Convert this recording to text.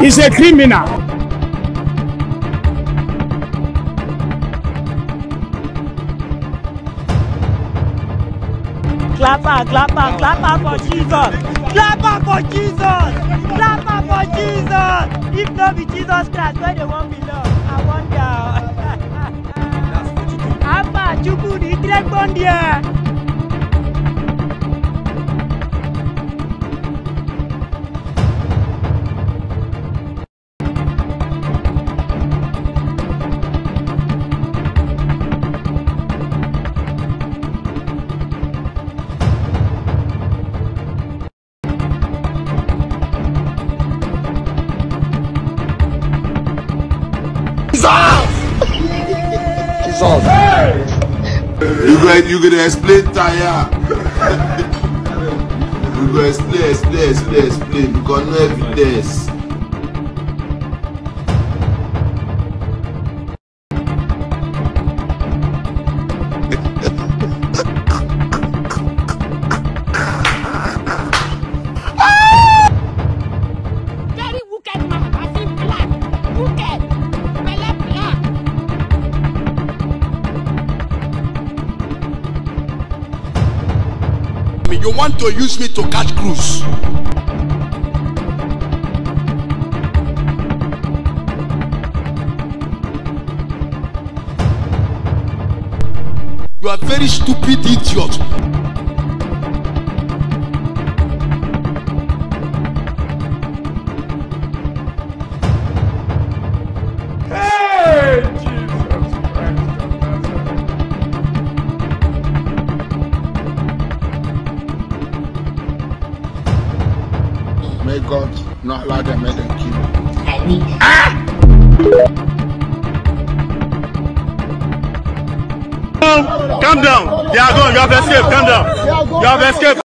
is a criminal. Clap for Jesus. Clap for Jesus. Clap for Jesus. If not be Jesus Christ, where they won't belong? I wonder. Apa, Chuku, the direct bond here. Jesus. Hey! You gonna explain tire. You go explain because no evidence. Very wicked man, I think black. Wicked. You want to use me to catch cruise? You are very stupid idiot. Hey, Jesus Christ. May God not allow them, make them kill you. Calm down. They are gone. You have escaped. Calm down. You have escaped.